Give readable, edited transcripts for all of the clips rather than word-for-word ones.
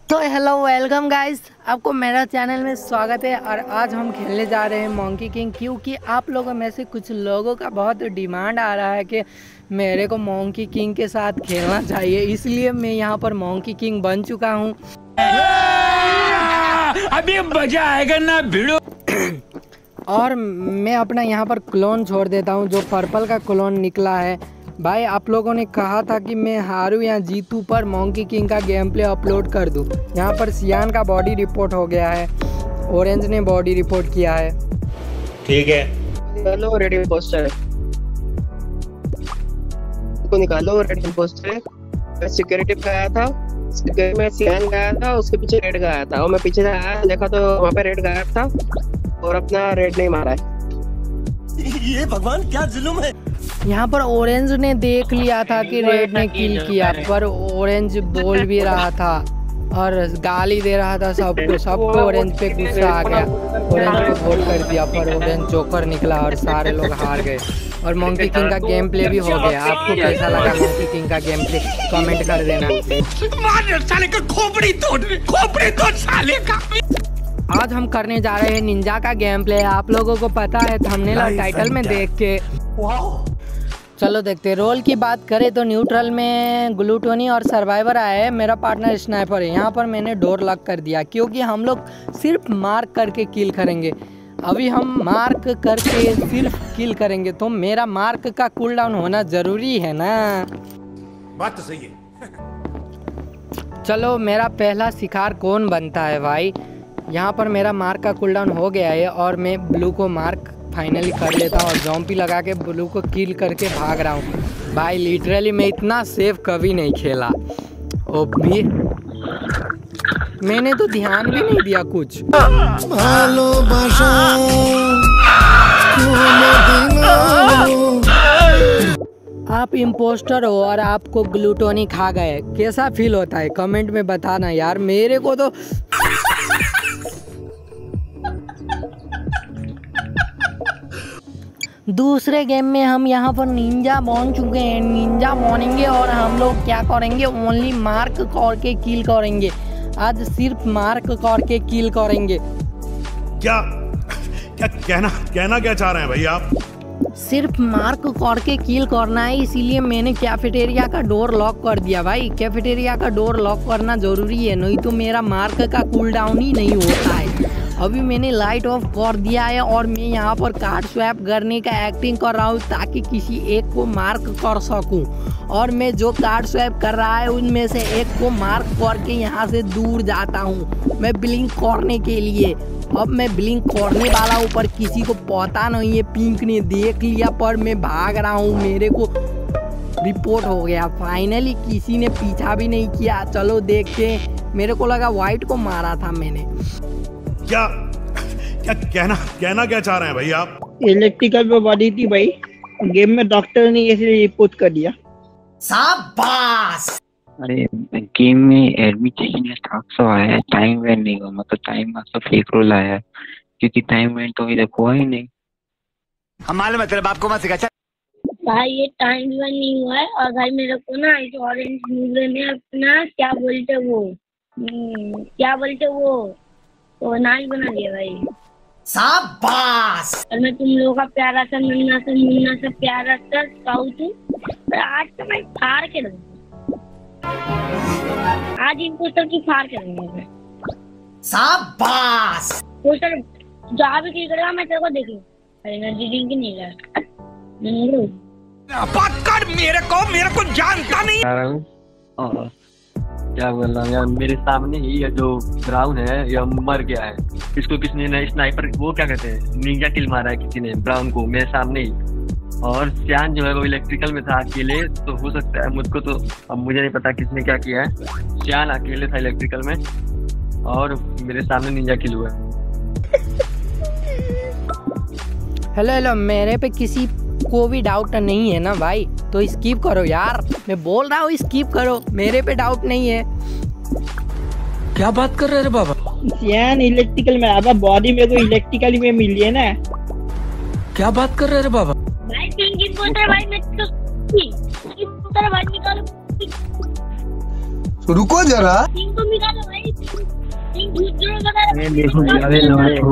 तो hello welcome guys, आपको मेरा चैनल में स्वागत है। और आज हम खेलने जा रहे हैं मंकी किंग, क्योंकि आप लोगों में से कुछ लोगों का बहुत डिमांड आ रहा है कि मेरे को मंकी किंग के साथ खेलना चाहिए, इसलिए मैं यहाँ पर मंकी किंग बन चुका हूँ। अभी मजा आएगा ना भिड़ो। और मैं अपना यहाँ पर क्लोन छोड़ देता हूँ, जो पर्पल का क्लोन निकला है। भाई आप लोगों ने कहा था कि मैं हारूं या जीतूं पर मंकी किंग का गेम प्ले अपलोड कर दूं। यहाँ पर सियान का बॉडी रिपोर्ट हो गया है, ऑरेंज ने बॉडी रिपोर्ट किया है। ठीक है, निकालो रेड इम्पोस्टर को निकालो। रेड इम्पोस्टर मैं सिक्योरिटी पे आया था, सिक्योरिटी में सियान गया था, उसके पीछे रेड गया था और मैं पीछे से आया देखा तो वहाँ पे रेड गायब था और अपना रेड नहीं मारा है। ये भगवान क्या जुल्म है। यहाँ पर ऑरेंज ने देख लिया था कि रेड ने किल किया, पर ऑरेंज बोल भी रहा था और गाली दे रहा था सबको ऑरेंज पे गुस्सा आ गया। ऑरेंज को वोट कर दिया, पर ऑरेंज जोकर निकला और सारे लोग हार गए। और मंकी किंग का गेम प्ले भी हो गया। आपको कैसा लगा मंकी किंग का गेम प्ले, कमेंट कर देना। साले का खोपड़ी तोड़ साले का। आज हम करने जा रहे हैं निंजा का गेम प्ले। आप लोगों को पता है थंबनेल और टाइटल में देख के। चलो देखते। रोल की बात करें तो न्यूट्रल में ग्लूटोनी और सर्वाइवर आया है, मेरा पार्टनर स्नाइपर है। यहाँ पर मैंने डोर लॉक कर दिया, क्योंकि हम लोग सिर्फ मार्क करके किल करेंगे। अभी हम मार्क करके सिर्फ किल करेंगे, तो मेरा मार्क का कूलडाउन होना जरूरी है ना। बात तो सही है। चलो मेरा पहला शिकार कौन बनता है भाई। यहाँ पर मेरा मार्क का कूलडाउन हो गया है और मैं ब्लू को मार्क फाइनली कर लेता हूँ और जॉम्पी लगा के ब्लू को किल करके भाग रहा हूँ। भाई लिटरली मैं इतना सेफ कभी नहीं खेला। ओ भी मैंने तो ध्यान भी नहीं दिया कुछ। आप इम्पोस्टर हो और आपको ग्लूटोनी खा गए, कैसा फील होता है कमेंट में बताना यार। मेरे को तो दूसरे गेम में हम यहाँ पर निंजा बन चुके हैं, निंजा बनेंगे और हम लोग क्या करेंगे, ओनली मार्क करके किल करेंगे। आज सिर्फ मार्क करके किल करेंगे। क्या क्या कहना क्या चाह रहे हैं भाई आप? सिर्फ मार्क करके किल करना है, इसीलिए मैंने कैफेटेरिया का डोर लॉक कर दिया। भाई कैफेटेरिया का डोर लॉक करना जरूरी है, नहीं तो मेरा मार्क का कूल डाउन ही नहीं होता है। अभी मैंने लाइट ऑफ कर दिया है और मैं यहाँ पर कार्ड स्वैप करने का एक्टिंग कर रहा हूँ, ताकि किसी एक को मार्क कर सकूँ। और मैं जो कार्ड स्वैप कर रहा है उनमें से एक को मार्क करके यहाँ से दूर जाता हूँ मैं ब्लिंक करने के लिए। अब मैं ब्लिंक करने वाला हूँ, पर किसी को पता नहीं है। पिंक ने देख लिया, पर मैं भाग रहा हूँ। मेरे को रिपोर्ट हो गया फाइनली, किसी ने पीछा भी नहीं किया। चलो देखते। मेरे को लगा वाइट को मारा था मैंने। क्या कहना क्या चाह रहे हैं भाई आप? इलेक्ट्रिकल पे बॉडी थी भाई, गेम में डॉक्टर ने ऐसे रिपोर्ट कर दिया। शाबाश। अरे गेम में एडमिट चेकिंग लिस्ट 800 आया है, टाइम वेंट नहीं हुआ, मतलब टाइम मतलब फेक रोल आया है, क्योंकि टाइम वेंट तो अभी तक हुआ ही नहीं। हमारे मतलब आपको मत सिखा भाई, ये टाइम वेंट नहीं हुआ है। और भाई मेरे को ना इस ऑरेंज न्यूज़ में अपना क्या बोलते वो तो नाच बना दिया भाई। शाबाश। और मैं तुम लोगों का प्यारा सा मुन्ना सा प्यारा सा स्काउट हूँ। आज तो मैं फाड़ के रहूँगा, आज इम्पोस्टर की फाड़ के रहूँगा। शाबाश। पोस्टर जहाँ भी क्लिक करेगा मैं तेरे को देख लूँ। अरे एनर्जी ड्रिंक नहीं मेरे को जानता नहीं। क्या बोल रहा हूँ यार, मेरे सामने ही ये जो ब्राउन है यह मर गया है। इसको किसने ना स्नाइपर वो क्या कहते हैं निंजा किल मारा है किसी ने ब्राउन को मेरे सामने ही। और सियान जो है वो इलेक्ट्रिकल में था अकेले, तो हो सकता है मुझको तो अब मुझे नहीं पता किसने क्या किया है। सियान अकेले था इलेक्ट्रिकल में और मेरे सामने निंजा किल हुआ है। हेलो मेरे पे किसी को भी डाउट नहीं है ना भाई, तो स्किप करो यार। मैं बोल रहा हूँ स्किप करो, मेरे पे डाउट नहीं है। क्या बात कर रहे हैं बाबा? सियान इलेक्ट्रिकल में आया, बॉडी मेरे को इलेक्ट्रिकल में मिली है ना। क्या बात कर रहे हैं बाबा? भाई पिंकी बोल रहा है भाई, मैं तो भाई निकालो। रुको जरा। पिंक को निकालो भाई। दूसरों वगैरह मैं देखो डबल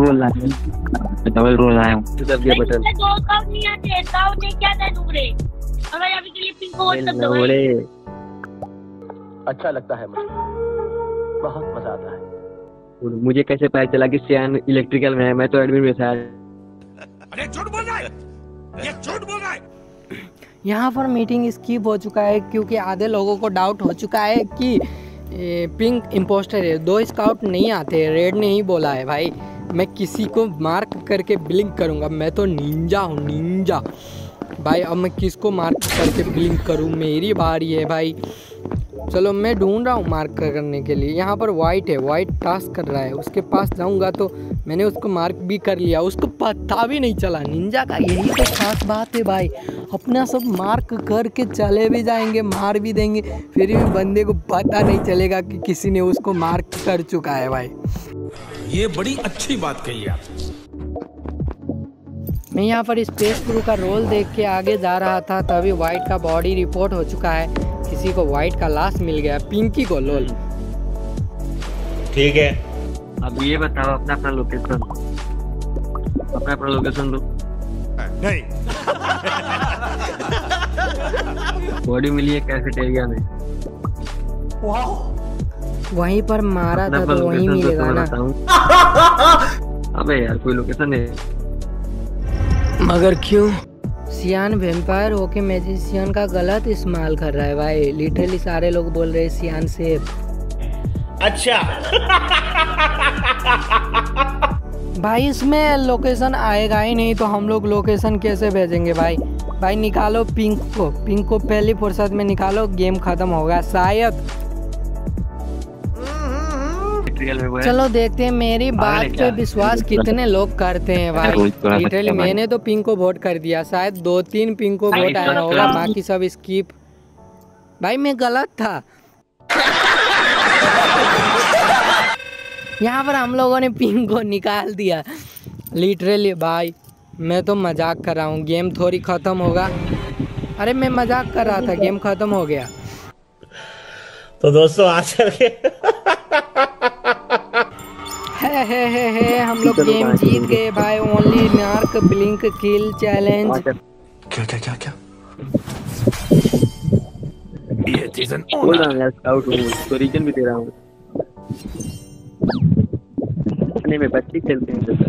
रोल आया हूँ तो दब गया बटन। दो काउंट नहीं आते, काउंट नहीं क्या था नुकरे। अगर अभी के लिए पिंक को व्हाट्सएप दो भाई। अच्छा लगता है मुझे, बहुत मजा आता है। मुझे कैसे पता चला कि सियान इलेक्ट्रिकल में है? मैं तो एडमिन में था। अरे झूठ बोल रहा है, ये झूठ बोल रहा है। यहाँ पर मीटिंग स्किप हो चुका है क्योंकि आधे लोगों को डाउट हो चुका है कि पिंक इम्पोस्टर है। 2 स्काउट नहीं आते, रेड ने ही बोला है भाई मैं किसी को मार्क करके ब्लिंक करूँगा। मैं तो निंजा हूँ, निंजा भाई। अब मैं किसको मार्क करके ब्लिंक करूँ? मेरी बारी है भाई। चलो मैं ढूंढ रहा हूँ मार्क करने के लिए। यहाँ पर वाइट है, वाइट टास्क कर रहा है, उसके पास जाऊँगा तो मैंने उसको मार्क भी कर लिया, उसको पता भी नहीं चला। निंजा का यही तो खास बात है भाई, अपना सब मार्क करके चले भी जाएंगे, मार भी देंगे, फिर भी बंदे को पता नहीं चलेगा कि किसी ने उसको मार्क कर चुका है भाई। ये बड़ी अच्छी बात कही आप। मैं यहाँ पर स्पेस क्रू का रोल देख के आगे जा रहा था, तभी वाइट का बॉडी रिपोर्ट हो चुका है। किसी को वाइट का लाश मिल गया, पिंकी को। लोल ठीक है, अब ये बताओ अपना लोकेशन, अपना लोकेशन दो। नहीं बॉडी मिली है कैफेटेरिया में, वहीं पर मारा था तो वहीं मिलेगा ना। अबे यार कोई लोकेशन है मगर क्यों? सियान वेम्पायर होके मैजिशियन का गलत इस्तेमाल कर रहा है भाई। लिटरली सारे लोग बोल रहे हैं सियान से। अच्छा भाई इसमें लोकेशन आएगा ही नहीं तो हम लोग लोकेशन कैसे भेजेंगे भाई? भाई निकालो पिंक को पहली फुर्सत में निकालो, गेम खत्म होगा शायद। चलो देखते हैं मेरी बात पे विश्वास कितने लोग करते हैं भाई। लिटरली मैंने तो पिंक को वोट कर दिया, शायद 2-3 पिंक को वोट आया होगा, बाकी सब स्किप। भाई मैं गलत था। यहाँ पर हम लोगों ने पिंक को निकाल दिया लिटरली भाई। मैं तो मजाक कर रहा हूँ, गेम थोड़ी खत्म होगा। अरे मैं मजाक कर रहा था, गेम खत्म हो गया। तो दोस्तों आज के है हम लोग गेम जीत गए भाई। Only mark blink kill challenge. क्या क्या क्या क्या ये सीजन बोल रहा हूँ यार, स्काउट हूँ तो रीजन भी दे रहा हूँ। नहीं मैं बच्चे खेलते हैं।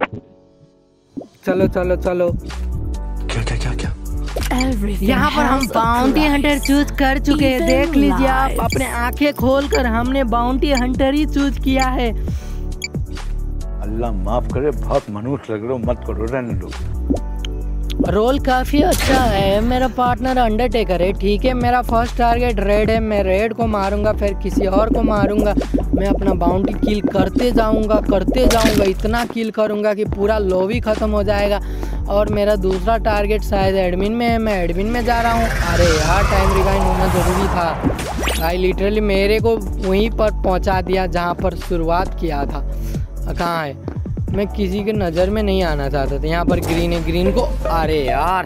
चलो चलो चलो। क्या क्या क्या क्या यहाँ पर हम बाउंटी हंटर चूज कर चुके हैं। देख लीजिए आप अपने आंखें खोलकर, हमने बाउंटी हंटर ही चूज किया है। अल्लाह माफ करे, बहुत मनुष्य लग रहे हो, मत करो, रहने दो। रोल काफी अच्छा है। मेरा पार्टनर अंडरटेकर है, ठीक है। मेरा फर्स्ट टारगेट रेड है, मैं रेड को मारूंगा, फिर किसी और को मारूंगा। मैं अपना बाउंटी किल करते जाऊंगा, इतना किल करूंगा कि पूरा लॉबी खत्म हो जाएगा। और मेरा दूसरा टारगेट शायद एडमिन में है, मैं एडमिन में जा रहा हूँ। अरे यार टाइम रिवाइंड होना ज़रूरी था भाई। लिटरली मेरे को वहीं पर पहुँचा दिया जहाँ पर शुरुआत किया था। कहाँ है? मैं किसी के नज़र में नहीं आना चाहता था। यहाँ पर ग्रीन है, ग्रीन को। अरे यार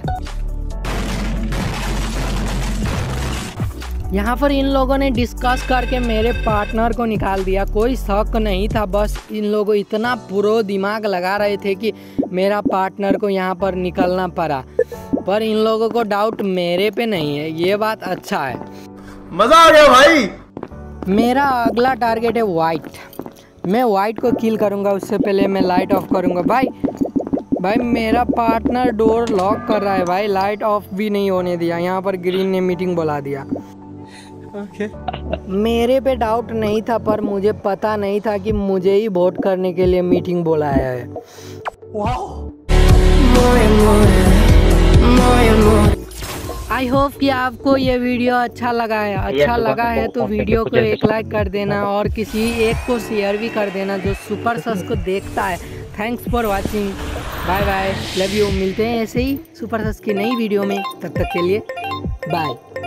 यहाँ पर इन लोगों ने डिस्कस करके मेरे पार्टनर को निकाल दिया। कोई शक नहीं था, बस इन लोगों इतना प्रो दिमाग लगा रहे थे कि मेरा पार्टनर को यहाँ पर निकलना पड़ा। पर इन लोगों को डाउट मेरे पे नहीं है, ये बात अच्छा है। मजा आ गया भाई। मेरा अगला टारगेट है वाइट। मैं वाइट को किल करूँगा, उससे पहले मैं लाइट ऑफ करूँगा। भाई मेरा पार्टनर डोर लॉक कर रहा है भाई, लाइट ऑफ भी नहीं होने दिया। यहाँ पर ग्रीन ने मीटिंग बुला दिया। मेरे पे डाउट नहीं था, पर मुझे पता नहीं था कि मुझे ही वोट करने के लिए मीटिंग बुलाया है। आई होप कि आपको ये वीडियो अच्छा लगा है। अच्छा लगा है तो वीडियो को एक लाइक कर देना और किसी एक को शेयर भी कर देना जो सुपर सस को देखता है। Thanks for watching, bye bye, love you. मिलते हैं ऐसे ही सुपर सस की नई वीडियो में, तब तक के लिए बाय।